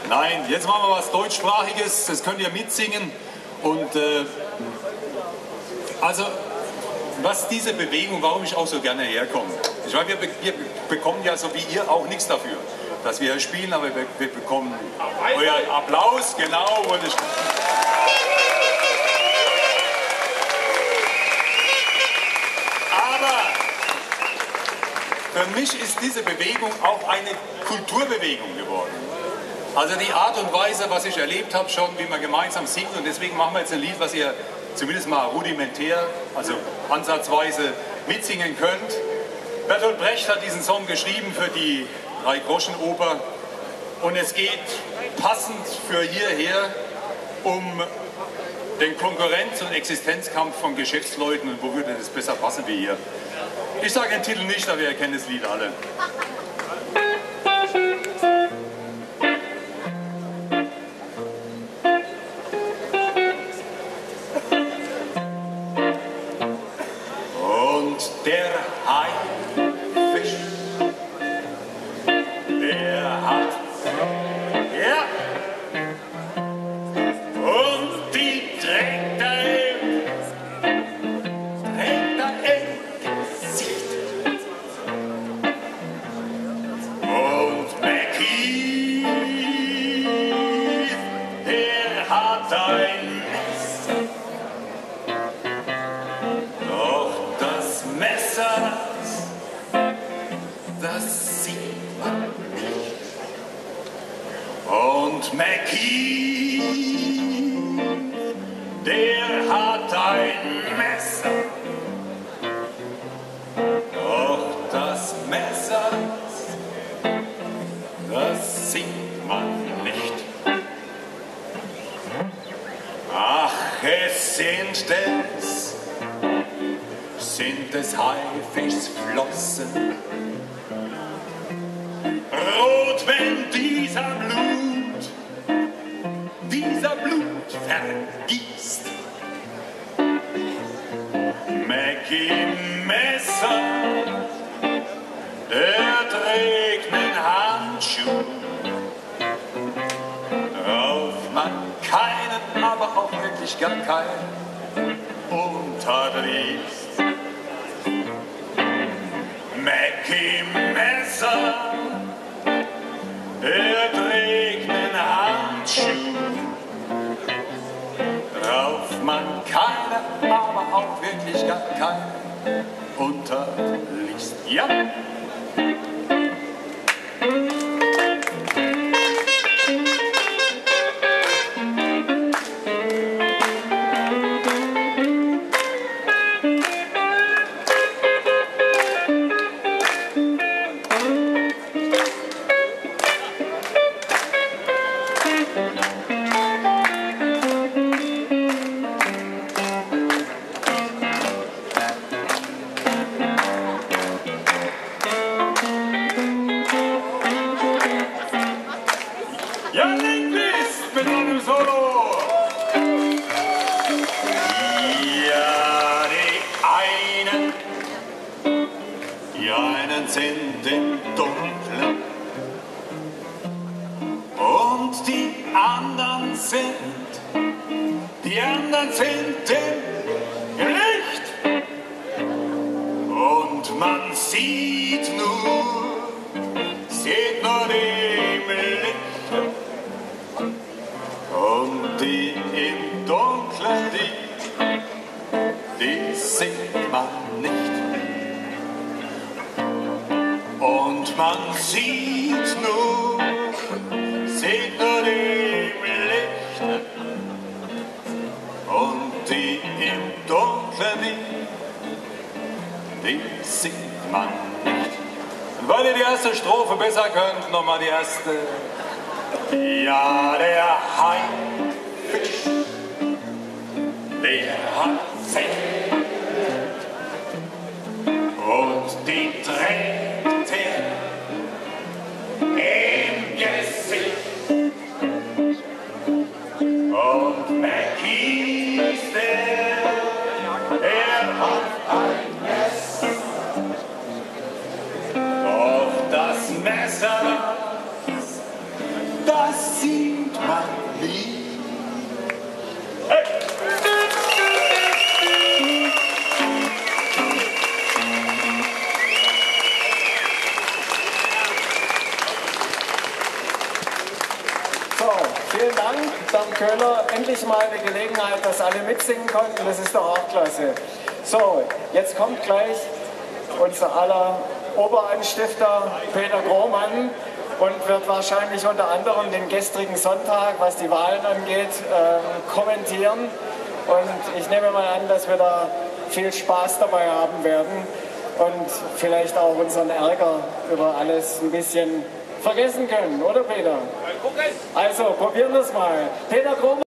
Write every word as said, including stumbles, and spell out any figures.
Nein, jetzt machen wir was Deutschsprachiges, das könnt ihr mitsingen. Und äh, also, was diese Bewegung, warum ich auch so gerne herkomme. Ich meine, wir, wir bekommen ja so wie ihr auch nichts dafür, dass wir hier spielen, aber wir, wir bekommen euren Applaus, genau. Und ich, aber für mich ist diese Bewegung auch eine Kulturbewegung geworden. Also die Art und Weise, was ich erlebt habe schon, wie man gemeinsam singt, und deswegen machen wir jetzt ein Lied, was ihr zumindest mal rudimentär, also ansatzweise mitsingen könnt. Bertolt Brecht hat diesen Song geschrieben für die Drei-Groschen-Oper und es geht passend für hierher um den Konkurrenz- und Existenzkampf von Geschäftsleuten, und wo würde das besser passen wie hier? Ich sage den Titel nicht, aber ihr kennt das Lied alle. Der Haifisch, der hat, ja, und die trägt er im, trägt er im Gesicht. Und Mackie, der hat ein Messer. Messer, das sieht man nicht. Und Mackie, der hat ein Messer. Doch das Messer, das sieht man nicht. Ach, es sind es sind des Haifischs Flossen, rot, wenn dieser Blut, dieser Blut vergießt. Mackie Messer, der trägt nen Handschuh, drauf man keinen, aber auch wirklich gar keinen unterliest. Mackie Messer, er trägt nen Handschuh, drauf man keine, aber auch wirklich gar keine unterliest. Ja! Ja, Linkwist mit einem Solo. Ja, die einen, die einen sind im Dunkeln und die anderen sind, die anderen sind im Licht. Und man sieht nur, sieht nur dem Licht. Und die im Dunkeln, die, die sieht man nicht. Und man sieht nur, sieht nur dem Licht. Und die im Dunkeln, die, die sieht man nicht. Und weil ihr die erste Strophe besser könnt, nochmal die erste. Ja, der Haifisch, der hat Zähne und die trägt er im Gesicht. Und Mackie ist der, er hat ein Messer. Doch das Messer, das singt mein Lied. Hey. So, vielen Dank, Bernd Köhler. Endlich mal eine Gelegenheit, dass alle mitsingen konnten. Das ist doch auch klasse. So, jetzt kommt gleich unser aller Oberanstifter Peter Grohmann und wird wahrscheinlich unter anderem den gestrigen Sonntag, was die Wahlen angeht, äh, kommentieren. Und ich nehme mal an, dass wir da viel Spaß dabei haben werden und vielleicht auch unseren Ärger über alles ein bisschen vergessen können, oder Peter? Also probieren wir es mal. Peter Grohmann.